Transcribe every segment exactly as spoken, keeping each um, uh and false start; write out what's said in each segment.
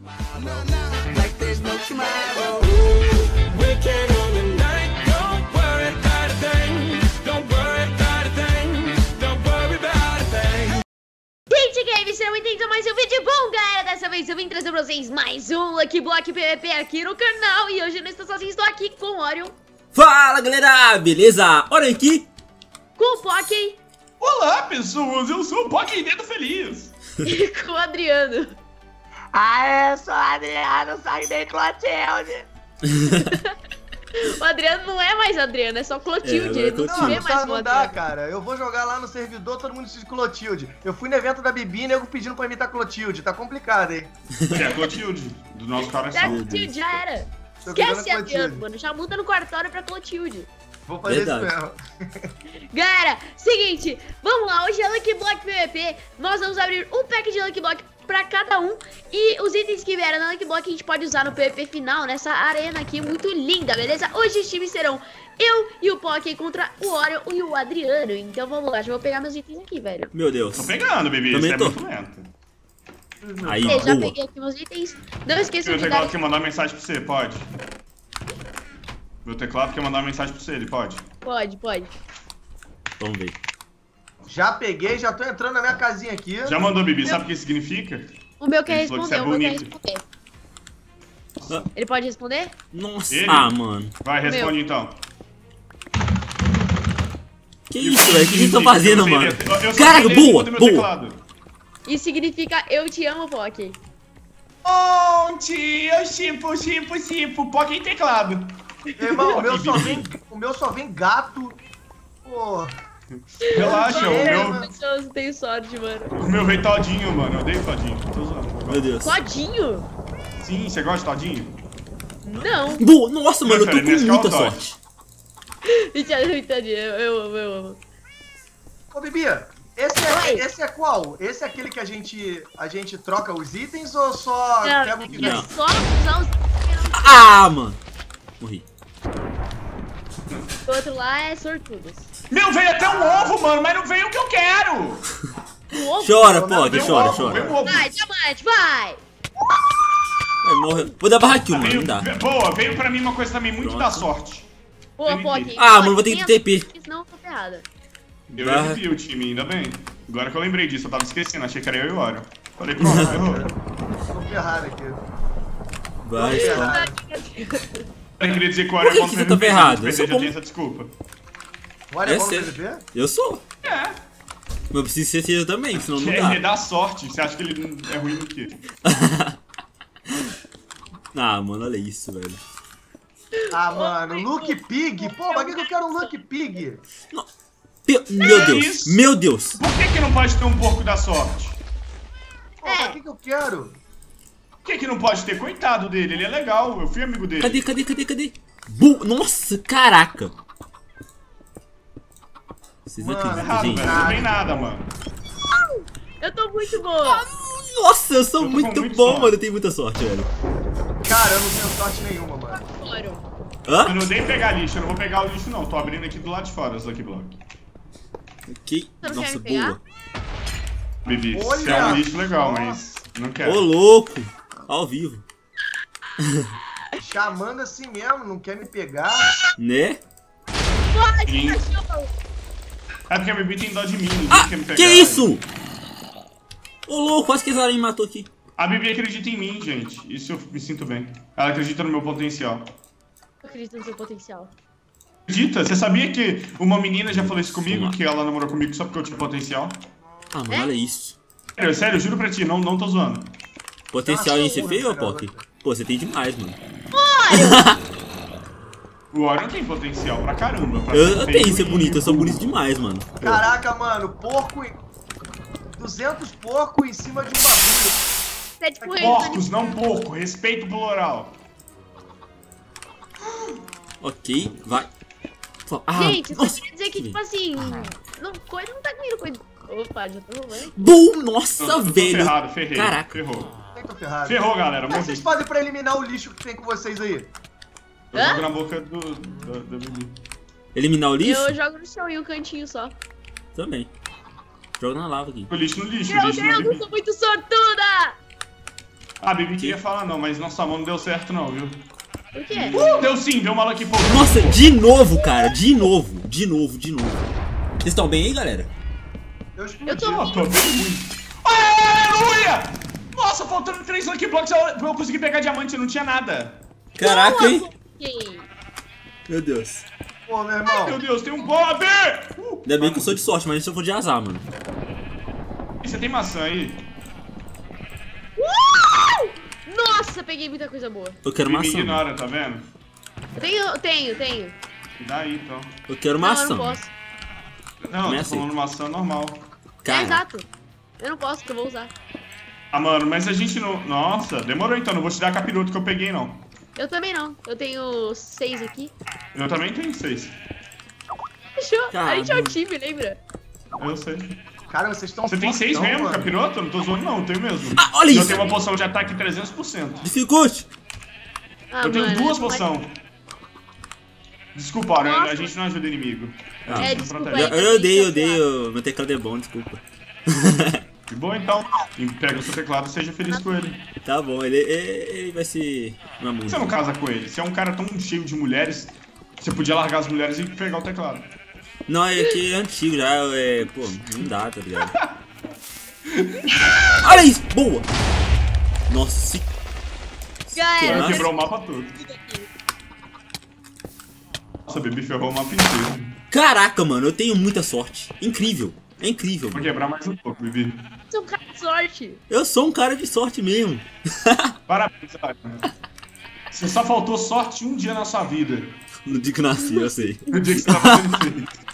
Sejam bem-vindos a mais um vídeo bom, galera. Dessa vez eu vim trazer pra vocês mais um Lucky Block P V P aqui no canal. E hoje eu não estou sozinho, estou aqui com o Orion. Fala, galera, beleza? Orion aqui com o Pocky. Olá, pessoas, eu sou o Pocky Dedo Feliz. E com o Adriano. Ah, eu sou o Adriano, sai de Clotilde. O Adriano não é mais Adriano, é só Clotilde. É, Ele não, não, se vê Não, mais sabe, como não dá, Adriano. cara. Eu vou jogar lá no servidor, todo mundo se diz Clotilde. Eu fui no evento da Bibi, nego pedindo pra imitar Clotilde. Tá complicado, hein? É a Clotilde, do nosso Já, coração. Clotilde, já era. Tô Esquece pegando Adriano, Clotilde. mano. Já muda no cartório pra Clotilde. Vou fazer Verdade. isso mesmo. Galera, seguinte, vamos lá, hoje é Lucky Block P V P. Nós vamos abrir um pack de Lucky Block pra cada um. E os itens que vieram na Lucky Block a gente pode usar no P V P final, nessa arena aqui muito linda, beleza? Hoje os times serão eu e o Pocky contra o Orion e o Adriano. Então vamos lá, já vou pegar meus itens aqui, velho. Meu Deus. Tô pegando, Bibi, Também você é tô. muito lento. Aí, Eu já boa. peguei aqui meus itens. Não esqueçam Meu de dar... teclado quer mandar mensagem pra você, pode? Meu teclado quer mandar mensagem pra você, ele pode? Pode, pode. Vamos ver. Já peguei, já tô entrando na minha casinha aqui. Já mandou, Bibi, sabe o que isso significa? O meu quer Ele falou que responder, você é o meu quer bonito. responder. Ele pode responder? Nossa, Ele? ah, mano. Vai, responde então. Que isso, velho? O que vocês estão fazendo, Eu sei mano? ler- eu- eu só Caraca, sei ler boa, do meu boa. teclado. Isso significa eu te amo, Pocky. Bom dia, chipo, chipo, chipo, Pocky em teclado. Irmão, o meu, só vem, o meu só vem gato. Pô. Relaxa, o É, meu, mano. Eu tenho sorte, mano. o meu veio todinho, mano, eu odeio todinho. Tô zoando. Meu Deus. Todinho? Sim, você gosta de todinho? Não. Boa, nossa, mano, eu tô Prefere com Nescau muita ou Toddy? sorte. Entendi, entendi. Eu, eu amo, eu amo. Ô, Bibi, esse é, Oi. esse é qual? Esse é aquele que a gente, a gente troca os itens ou só Não, pega o que é vem? só usar os... Ah, mano. Morri. O outro lá é sortudos. Meu, veio até um ovo, mano, mas não veio o que eu quero! O ovo... Chora, Não, Pocky, Veio um chora, ovo, veio chora. um ovo. Vai, diamante, vai! Vai, morre. Vou dar barra kill, mano, Veio- não dá. ve- Boa, veio pra mim uma coisa também muito Pronto. da sorte. Boa, Ele Pocky. disse. Ah, mano, vou ter que T P. Senão eu tô ferrada. Eu Barra. revivi o time, ainda bem. Agora que eu lembrei disso, eu tava esquecendo, achei que era eu e o Orion. Falei, pronto, ferrou. Tô ferrado aqui. Vai, Tô só. ferrado. Eu queria dizer que o Por Orion que é bom que no você tá P V P, ferrado? mas Eu sou já bom. tem essa desculpa. Olha, É vamos sério. ver? Eu sou. É, Mas eu preciso ser seu também, senão não é dá. me dá sorte, você acha que ele não é ruim do quê? Ah, mano, olha isso, velho. Ah, mano, Luke Pig? Pô, mas que que eu quero um Luke Pig? Pe- Meu É Deus, isso. meu Deus. Por que que não pode ter um porco da sorte? Pô, É. mas o que que eu quero? Por que que não pode ter? Coitado dele, ele é legal, eu fui amigo dele. Cadê, cadê, cadê, cadê? Bu Nossa, caraca. Vocês Mano, acreditam, Errado, gente? velho, não tem nada, mano. Eu tô muito boa. Nossa, eu sou Eu tô com muito muito bom, sorte. mano. Eu tenho muita sorte, velho. Cara, eu não tenho sorte nenhuma, mano. Orion. Eu Hã? não odeio pegar lixo, eu não vou pegar o lixo não, tô abrindo aqui do lado de fora os Lucky Block. Ok. Você não Nossa, quer me pegar? boa. Bibi, Olha você é um lixo legal, só. mas não Ô, quero. louco. Ao vivo. Chamando assim mesmo, não quer me pegar. Né? Pode, Sim. cachorro. É porque a Bibi tem dó de mim, ninguém Ah, quer me pegar. que isso? Ô, louco, quase que esse aranha me matou aqui. A Bibi acredita em mim, gente. Isso eu me sinto bem. Ela acredita no meu potencial. Eu acredito no seu potencial. Acredita? Você sabia que uma menina já falou isso comigo, Vamos lá. que ela namorou comigo só porque eu tinha potencial? Ah, mano, É? olha isso. Sério, sério, eu juro pra ti, não, não tô zoando. Potencial em ser Nossa, feio, ô, cara, Pocky? Pô, você tem demais, mano. O Orion tem potencial pra caramba. Pra Eu, ser eu feio tenho ser e bonito, eu sou burro. bonito demais, mano. Pô. Caraca, mano, porco em... duzentos porcos em cima de um bagulho. Você é tipo Porcos, não porco. Respeito plural. Ok, vai. Ah, Gente, eu só nossa. queria dizer que, tipo assim, não, coisa não tá comigo, coisa. Opa, já tô rolando. Bom, nossa, Não, tô velho. ferrado, ferrei. Caraca. Ferrou. Eu tô ferrado. Ferrou, galera. Como é que Morri. vocês fazem pra eliminar o lixo que tem com vocês aí? Eu Hã? jogo na boca do, da, da Bibi. Eliminar o lixo? Eu jogo no chão em um cantinho só. Também. Joga na lava aqui. O lixo no lixo, o Meu lixo Deus, no eu Bibi. sou muito sortuda! Ah, a Bibi queria falar não, mas nossa mão não deu certo não, viu? Por quê? Uh, deu sim, deu uma Lucky Potion. Nossa, de novo, cara. De novo. De novo, de novo. Vocês estão bem aí, galera? Eu Eu explodi. tô... Ó, tô bem muito. Aleluia! Nossa, faltando três Lucky Blocks pra eu conseguir pegar diamante, não tinha nada. Caraca, hein? Ok. Meu Deus. Pô, meu Ai, irmão. meu Deus, tem um Bob! Uh, Ainda bem que eu sou de sorte, mas se eu for de azar, mano. você tem maçã aí? Uh! Nossa, peguei muita coisa boa. Eu quero Me maçã. ignora, tá vendo? Eu tenho, tenho, tenho. Me dá aí, então. Eu quero Não, eu maçã. não posso. Não, Também tô falando maçã normal. É, Cara, exato. Eu não posso, que eu vou usar. Ah, mano, mas a gente não... Nossa, demorou então, não vou te dar a capiroto que eu peguei, não. Eu também não. Eu tenho seis aqui. Eu também tenho seis. Fechou. Caramba. A gente é um time, lembra? Eu sei. Cara, vocês estão Você tem seis fortão, mesmo, mano. capiroto? Eu não tô zoando não, eu tenho mesmo. Ah, olha eu isso. tenho uma poção de ataque trezentos por cento. dificulte. Ah, eu tenho mano, duas mas- poções. Desculpa, Aura, Nossa. a gente não ajuda inimigo. Ah, É, Não desculpa protege. aí. Eu, eu odeio, eu odeio. Meu teclado é bom, desculpa. De boa então, e pega o seu teclado e seja feliz com ele. Tá bom, ele, ele, ele vai ser uma Por que você não música. casa com ele? Você é um cara tão cheio de mulheres, você podia largar as mulheres e pegar o teclado. Não, é que é antigo já, é. Pô, não dá, tá ligado? Olha isso! Boa! Nossa, se... Galera, Nossa. Quebrou o mapa todo. Nossa, Bibi ferrou o mapa inteiro. Caraca, mano, eu tenho muita sorte. Incrível. É incrível. Vou quebrar mais um pouco, Bibi. você é um cara de sorte. Eu sou um cara de sorte mesmo. Parabéns, Aura. Você só faltou sorte um dia na sua vida. No dia que eu nasci, eu sei. No dia que você tava sendo feito.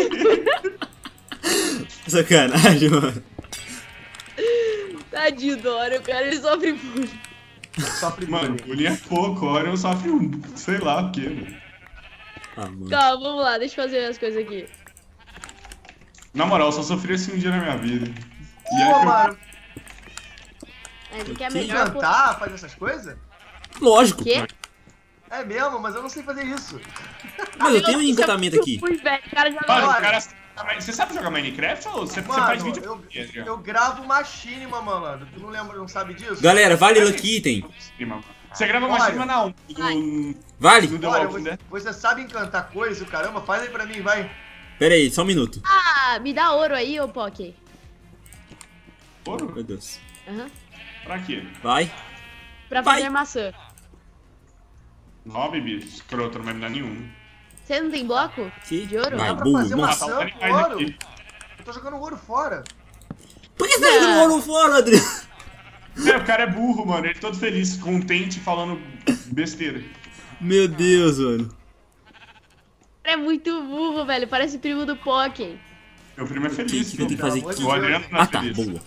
Sacanagem, mano. Tadinho do Dora, o cara ele sofre bullying. Sofre Mano, bullying. bullying é pouco, a Orion sofre um, sei lá o que, mano. Ah, mano. Calma, vamos lá, deixa eu fazer as coisas aqui. Na moral, eu só sofri assim um dia na minha vida. E Pô, é que eu... mano. É, porque é Que melhor. pô. Cantar, fazer essas coisas? Lógico. Quê? É mesmo, mas eu não sei fazer isso. Mas eu tenho um Isso é encantamento muito aqui. ruim, velho. O cara já Mano, Olha. o cara... Você sabe jogar Minecraft ou você, você Mano, faz vídeo eu, com ele, Adriano? eu gravo machinima, malandro. Tu não lembra, não sabe disso? Galera, vale Lucky Item. Você grava Olha. uma cima na um no, Vale? no The Olha, Walking você, Dead. você sabe encantar coisa, caramba? Faz aí pra mim, vai. Pera aí, só um minuto. Ah, me dá ouro aí, ô Poké. Ouro? Meu Deus. Aham. Pra quê? Vai. Pra Vai. fazer maçã. Não, Bibi, escroto, não vai me dar nenhum. Você não tem bloco? Que? De ouro? Vai, Dá pra burro. fazer Nossa. maçã tá o com Fahrenheit ouro. aqui. Eu tô jogando ouro fora. Por que você tá Não. jogando ouro fora, Adriano? É, o cara é burro, mano. Ele todo feliz, contente, falando besteira. Meu Deus, mano. É muito burro, velho. Parece primo do Poké. Meu primo é O que, feliz. que eu tenho que fazer Pelo aqui? amor O Adriano não é Ah, tá. feliz. Boa.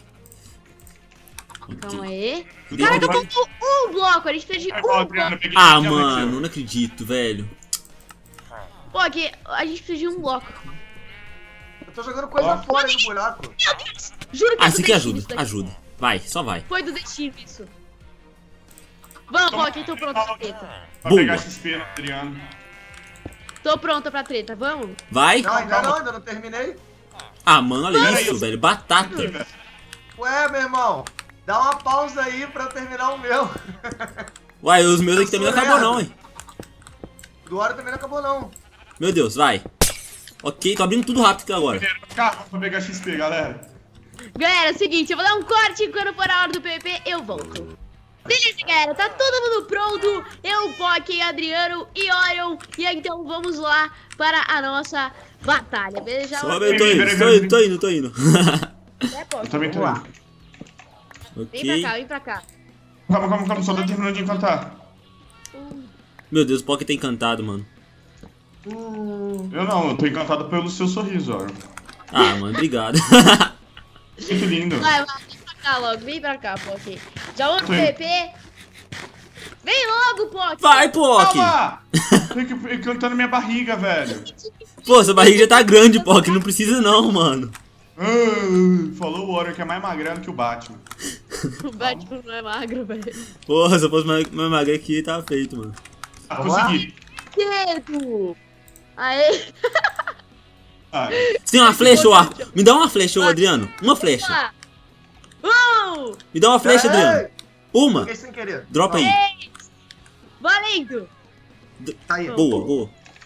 Calma Ok. aí. Tudo Caraca, bem, faltou um bloco. A gente precisa de É, um ó, Adriano, bloco. eu peguei Ah, diamante, mano, ó. não acredito, velho. Poké, a gente precisa de um bloco. Eu tô jogando coisa Ó. fora do buraco. Meu Deus! Juro que Ah, é isso do aqui destino ajuda. isso daqui. Ajuda. Vai, só vai. Foi do destino isso. Vamos, Poké, tô pronta pra treta. Pra Boa. pegar X P no Adriano. Tô pronta pra treta, vamos? Vai. Não, ainda não, ainda não terminei. Ah, mano, olha Pera isso, aí. velho. Batata. Ih, velho. Ué, meu irmão. Dá uma pausa aí pra eu terminar o meu. Uai, os meus aqui também não sou acabou não, lerdo. hein. Do hora também não acabou, não. Meu Deus, vai. Ok, tô abrindo tudo rápido aqui agora. Primeiro carro pra pegar X P, galera. Galera, é o seguinte, eu vou dar um corte e quando for a hora do P V P, eu volto. Beleza, galera, tá todo mundo pronto. Eu, Poké, Adriano e Orion. E aí, então vamos lá para a nossa batalha, beleza? Sobe, eu tô indo, tô indo, tô indo, tô indo. É, Poké. Eu também tô Vamos lá. indo. Vem pra Ok. cá, vem pra cá. Calma, calma, calma, só tô terminando de encantar. Meu Deus, o Poké tá encantado, mano. Hum, Eu não, eu tô encantado pelo seu sorriso, ó. Ah, mano, obrigado. Muito lindo. Vai, vai, vem pra cá logo, vem pra cá, Poké. Já vamos no Tô P indo. V P. Vem logo, Poké. Vai, Poké. Calma! Tô enc- encantando minha barriga, velho. Pô, sua barriga já tá grande, Poké. Não precisa não, mano. Ah, falou o Warrior que é mais magrelo que o Batman. O Batman não é magro, velho. Porra, se eu fosse mais, mais magro aqui, tava feito, mano. Ah, Vamos lá? consegui. Cedo. Aê. Ah, Você tem uma flecha ou arco? Me dá uma flecha, ô Adriano. Uma flecha. Vamos lá. Uh! Me dá uma flecha, Pera aí. Adriano. Uma. Fiquei sem querer. Dropa aí. Três. Valendo. Tá aí. Boa, boa.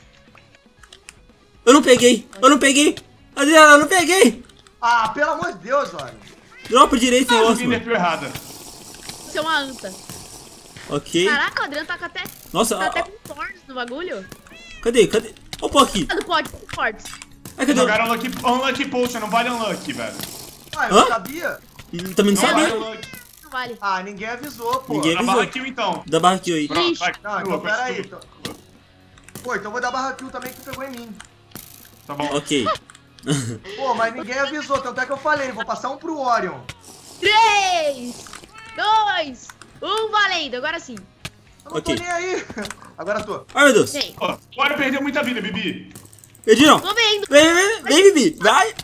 Eu não peguei. Eu não peguei. Adriano, eu não peguei. Ah, pelo amor de Deus, olha. Dropa direito e Ah, negócio, joguei mano. nerfeu errada. Você é uma anta. Ok. Caraca, o Adriano tá com até, Nossa, tá até ó, com thorns no bagulho. cadê? Cadê? Ó o pó aqui. Ah, do pode, fortes. Ai, cadê? Jogaram Unlucky, Unlucky Potion, não vale Unlucky, velho. Ah, eu Hã? não sabia. Também não Não vale sabia. Unlucky. Não vale. Ah, ninguém avisou, pô. Ninguém Dá avisou. barra kill então. Dá barra aqui aí. Pronto, Ixi. vai. Não, então continua, pera aí. continua. Então... Pô, então vou dar barra kill também que tu pegou em mim. Tá bom. Ok. Pô, mas ninguém avisou, tanto é que eu falei, vou passar um pro Orion. Três, dois, um, valendo. Agora sim. Eu não Ok. tô nem aí. Agora tô. Ai, meu Deus. Vem. Ó, o Wario perdeu muita vida, Bibi. Perdi não. Tô vendo. Vem, vem, vem, Bibi. Vai.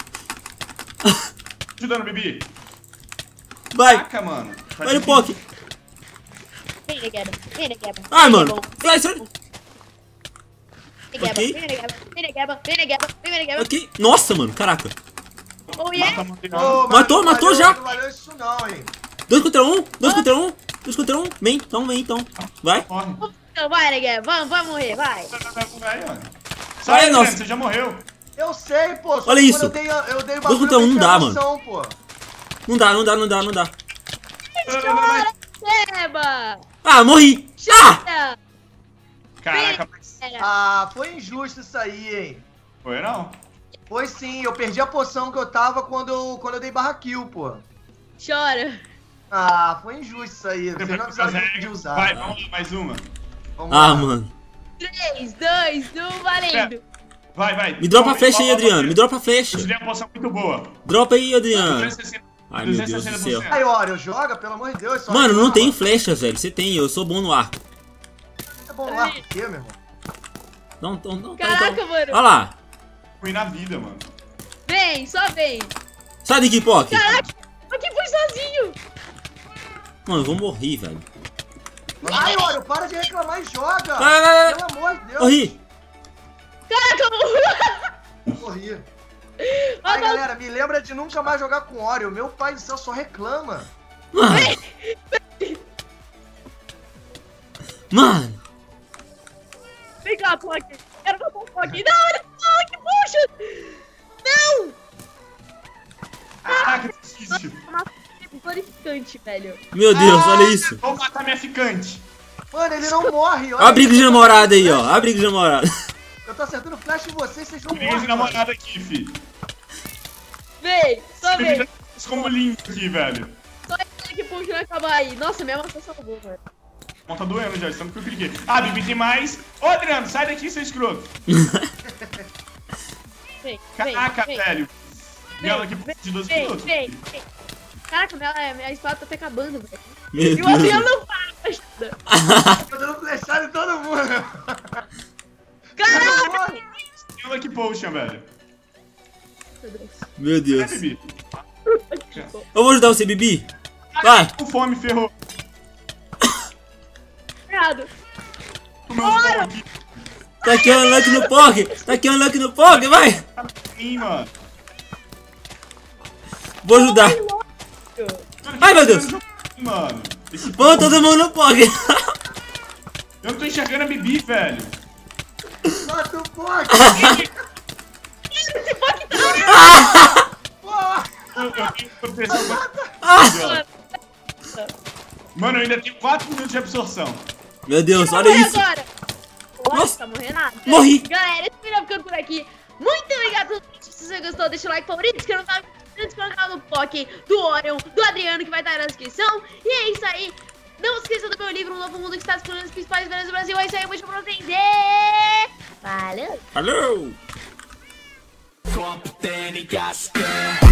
Ajudando, Bibi. Vai. Caraca, mano. Tá Vai no difícil. poke. Vem, Negeba. Vem, Negeba. Ai, Vem, mano. Negeba. Vai, sai. Negeba. Ok. Vem, Negeba. Vem, Negeba. Vem, Negeba. Vem, Negeba. Ok. Nossa, mano. Caraca. Oh, yeah. Mata, mata, Ô, mata. Matou, mas matou não já. valeu- Não valeu isso não, hein. Dois contra um. Dois contra um. Dois contra um. Vem, então, vem, então. Vai. Morre. Então vai, Negeba. Vamos, vai morrer, vai. Vai, vai, vai, mano. Vai, Sai, nossa. Adriano, você já morreu. Eu sei, pô. Só Olha que isso. quando Eu dei, eu dei o Dois bagulho, contra um, eu não perdi dá, a mano. noção, pô. Não dá, não dá, não dá, não dá. Vai, vai, vai, vai. Negeba. Ah, morri. Ah! Chega. Caraca, mas Vem. Ah, foi injusto isso aí, hein. foi não? Foi sim, eu perdi a poção que eu tava quando eu, quando eu dei barra kill, pô. Chora. Ah, foi injusto isso aí. Vocês não avisaram que eu podia usar. Vai, vamos lá, mais uma. Vamos Ah, lá. mano. Três, dois, um, valendo. Vai, vai. Me dropa a Toma, flecha aí, toma, Adriano. Me dropa a Eu flecha. te dei uma poção muito boa. Dropa aí, Adriano. duzentos e sessenta Ai, meu Deus do duzentos e sessenta por cento. céu. Aí, Oreo, joga, pelo amor de Deus. só Mano, não reclama. tem flecha, velho. Você tem, eu sou bom no arco. É bom lá, por quê, meu irmão? Não, não, não. tá, Caraca, então. mano. Olha lá. Fui na vida, mano. Vem, só vem. Sai daqui, Pock. Caraca, aqui foi sozinho. Mano, eu vou morrer, velho. Ai, Oreo, para de reclamar e joga. Vai, vai, vai. Pelo amor de Deus. Morri. Caraca, eu Morri. Ó, Ai, tá- galera, me lembra de nunca mais jogar com Oreo. Meu pai do céu só reclama. Mano. Mano. Vem cá, Pock. Quero botar o Pock. Não, olha só, que puxa. Não. Caraca, que difícil. É glorificante, velho. Meu Deus, olha isso. Vou matar minha ficante. Mano, ele não morre. Olha a briga de namorada aí, ó. Olha a briga de namorada. Eu tô acertando flash em vocês, vocês não Briga morrem. de namorada aqui, fi. Vem, só Briga vem. de como lindo aqui, velho. Só ele que puxa vai acabar aí. Nossa, minha maçã salvou, mano. Não tá doendo já, estamos que eu cliquei. Ah, Bibi tem mais. Ô, Adriano, sai daqui, seu escroto. Vem, Caraca, vem, velho. vem, Gala aqui vem, de doze vem, minutos. vem, vem. Caraca, minha, minha espada tá até acabando, velho. Meu E o Adriano Deus. não para, ajuda. Tô dando flechada em todo mundo. Caraca! Tem um Lucky Potion, velho. Meu Deus. Meu É, Deus. Bibi. Eu vou ajudar você, Bibi. Vai. Com fome, ferrou. Errado. O meu pão aqui Tá aqui um unlock no Pock. Tá aqui um unlock no Pock, vai. pra mim, mano. Vou ajudar. Mano, Ai, que meu Deus. jogo, Mano, esse Vamos todo mundo no Pock. eu não tô enxergando a Bibi, velho. Mata o Pock. Esse Pock tá... Porra. Eu, eu tenho proteção. Ah. Mano, eu ainda tenho quatro minutos de absorção. Meu Deus, Vai olha morrer isso. agora. Nossa, Nossa. tá morrendo nada. Morri. Galera, esse vídeo vai ficando por aqui. Muito obrigado pelo vídeo. Se você gostou, deixa o like favorito. Se não tá inscrito no canal do Pock, do Orion, do Adriano, que vai estar aí na descrição. E é isso aí. Não se esqueça do meu livro, Um Novo Mundo, que está disponível nos principais livros do Brasil. É isso aí, um beijo pra vocês e... Valeu! Falou. Company got